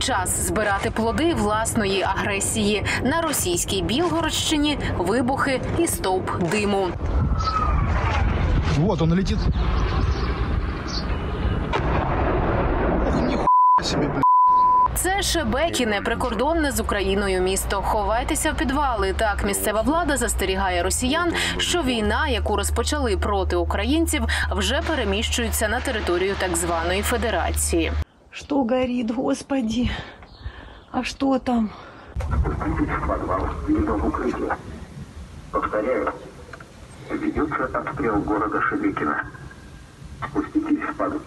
час збирати плоди власної агресії. На російській Білгородщині вибухи і стовп диму. Вот он летит. Ох, нихуя себе, блядь. Це Шебекіне, прикордонне з Україною місто. Ховайтеся в підвали. Так місцева влада застерігає росіян, що війна, яку розпочали проти українців, вже переміщується на територію так званої Федерації. Що горить, Господи? А що там? Спуститесь в подвал, либо в укрытие. Повторяю, ведется обстрел города Шебекино. Спуститесь в подвал.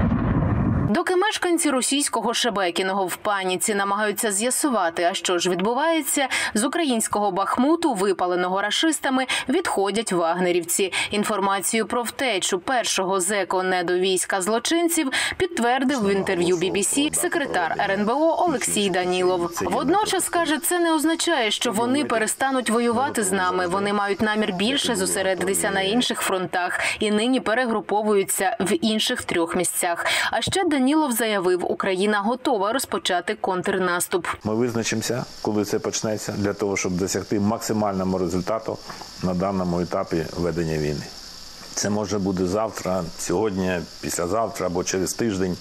Доки мешканці російського Шебекіного в паніці намагаються з'ясувати, а що ж відбувається, з українського Бахмуту, випаленого рашистами, відходять вагнерівці. Інформацію про втечу першого зеко не до війська злочинців підтвердив в інтерв'ю BBC секретар РНБО Олексій Данілов. Водночас, каже, це не означає, що вони перестануть воювати з нами. Вони мають намір більше зосередитися на інших фронтах і нині перегруповуються в інших 3 місцях. А ще Данілов заявив, Україна готова розпочати контрнаступ. Ми визначимося, коли це почнеться, для того, щоб досягти максимального результату на даному етапі ведення війни. Це може бути завтра, сьогодні, післязавтра або через тиждень.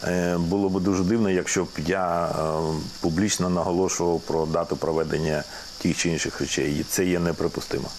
Було б дуже дивно, якщо б я публічно наголошував про дату проведення тих чи інших речей. І це є неприпустимо.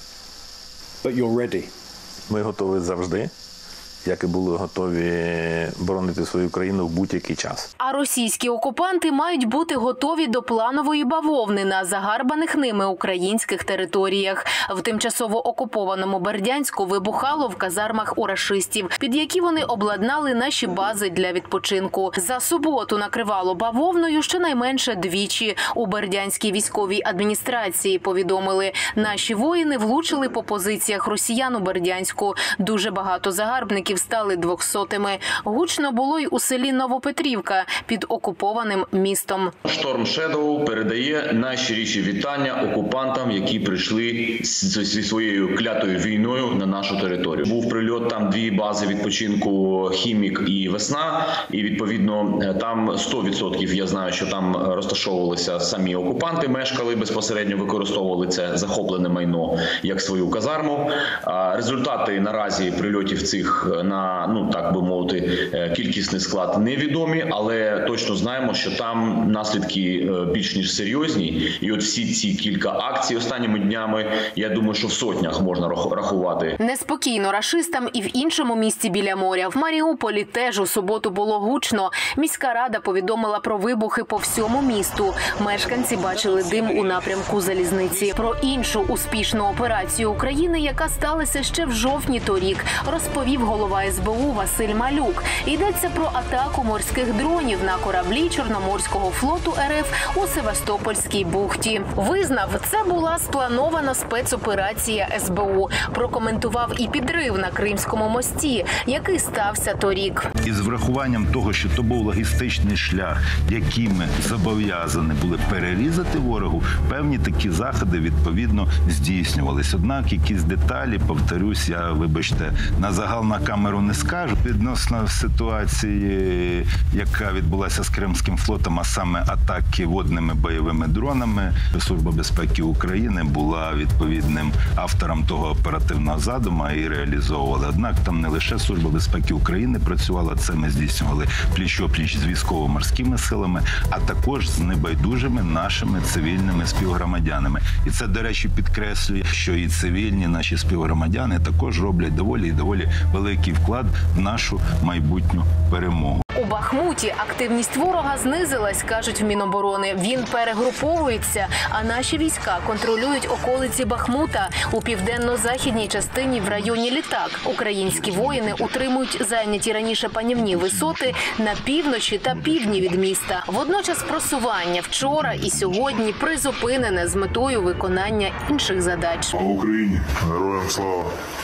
But you're ready. Ми готові завжди, як і були готові боронити свою країну в будь-який час. А російські окупанти мають бути готові до планової бавовни на загарбаних ними українських територіях. В тимчасово окупованому Бердянську вибухало в казармах у рашистів, під які вони обладнали наші бази для відпочинку. За суботу накривало бавовною щонайменше 2 у Бердянській військовій адміністрації, повідомили. Наші воїни влучили по позиціях росіян у Бердянську. Дуже багато загарбників стали 200-ми. Гучно було й у селі Новопетрівка під окупованим містом. Шторм Шедоу передає найщиріші вітання окупантам, які прийшли зі своєю клятою війною на нашу територію. Був прильот, там 2 бази відпочинку «Хімік» і «Весна», і відповідно там 100% я знаю, що там розташовувалися самі окупанти, мешкали, безпосередньо використовували це захоплене майно як свою казарму. Результати наразі прильотів цих на, так би мовити, кількісний склад невідомі, але точно знаємо, що там наслідки більш ніж серйозні. І от всі ці кілька акцій останніми днями, я думаю, що в сотнях можна рахувати. Неспокійно рашистам і в іншому місті біля моря. В Маріуполі теж у суботу було гучно. Міська рада повідомила про вибухи по всьому місту. Мешканці бачили дим у напрямку залізниці. Про іншу успішну операцію України, яка сталася ще в жовтні торік, розповів голова СБУ Василь Малюк. Йдеться про атаку морських дронів на кораблі Чорноморського флоту РФ у Севастопольській бухті. Визнав, це була спланована спецоперація СБУ. Прокоментував і підрив на Кримському мості, який стався торік. Із врахуванням того, що то був логістичний шлях, який ми зобов'язані були перерізати ворогу, певні такі заходи відповідно здійснювалися. Однак якісь деталі, повторюсь, я, вибачте, на загал на камеру не скажу. Відносно ситуації, яка відбулася з Кримським флотом, а саме атаки водними бойовими дронами, Служба безпеки України була відповідним автором того оперативного задуму і реалізовувала. Однак там не лише Служба безпеки України працювала, це ми здійснювали пліч-о-пліч з військово-морськими силами, а також з небайдужими нашими цивільними співгромадянами. І це, до речі, підкреслює, що і цивільні наші співгромадяни також роблять доволі великий вклад в нашу майбутню перемогу. У Бахмуті активність ворога знизилась, кажуть в Міноборони. Він перегруповується, а наші війська контролюють околиці Бахмута. У південно-західній частині в районі Літак українські воїни утримують зайняті раніше панівні висоти на півночі та півдні від міста. Водночас просування вчора і сьогодні призупинене з метою виконання інших задач. Слава Україні! Героям слава!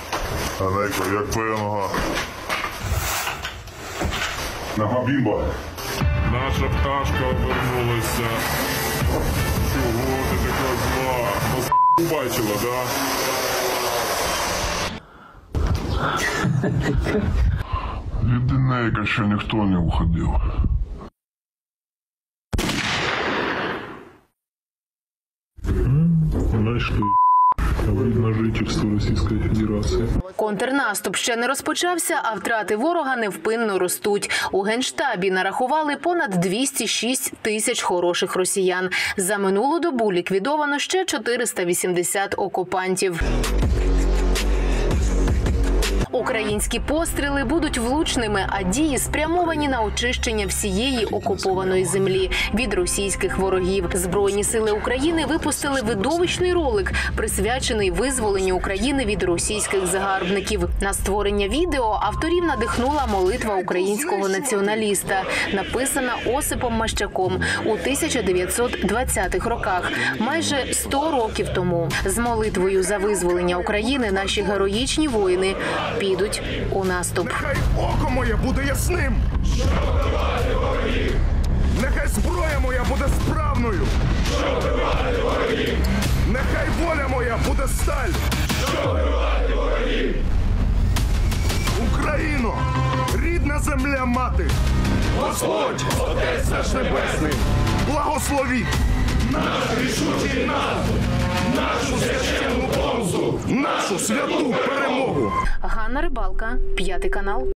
Анейко, як твоя нога? Нога бімба. Наша пташка повернулася. Чого ти така зла? Побачила, да? Від Енейка ще ніхто не уходив. что вид на жительство Российской Федерации. Контрнаступ ще не розпочався, а втрати ворога невпинно ростуть. У Генштабі нарахували понад 206 тисяч хороших росіян. За минулу добу ліквідовано ще 480 окупантів. Українські постріли будуть влучними, а дії спрямовані на очищення всієї окупованої землі від російських ворогів. Збройні сили України випустили видовищний ролик, присвячений визволенню України від російських загарбників. На створення відео авторів надихнула молитва українського націоналіста, написана Осипом Мащаком у 1920-х роках, майже 100 років тому. З молитвою за визволення України наші героїчні воїни підуть у наступ. Нехай око моє буде ясним! Нехай зброя моя буде справною! Нехай воля моя буде сталь! Україно! Рідна земля мати! Господь, Отець наш Небесний! Благословіть! Наш рішучий наступ! Нашу священну помсту! Нашу святу перемогу! Ганна Рибалка, 5 канал.